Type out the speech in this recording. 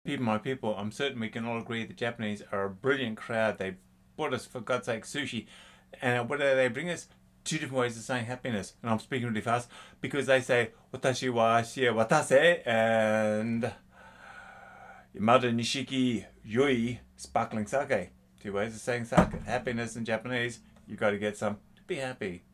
people, my people, I'm certain we can all agree the Japanese are a brilliant crowd. They brought us, for God's sake, sushi. And what do they bring us? Two different ways of saying happiness. And I'm speaking really fast because they say, Watashi wa shie watase, and Yamada, Nishiki, YUI, Sparling sake. Two ways of saying sake. Happiness in Japanese. You got to get some to be happy.